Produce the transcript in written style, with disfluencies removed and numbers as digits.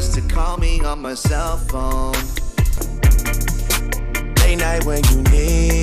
ways to call me on my cell phone. Late night when you need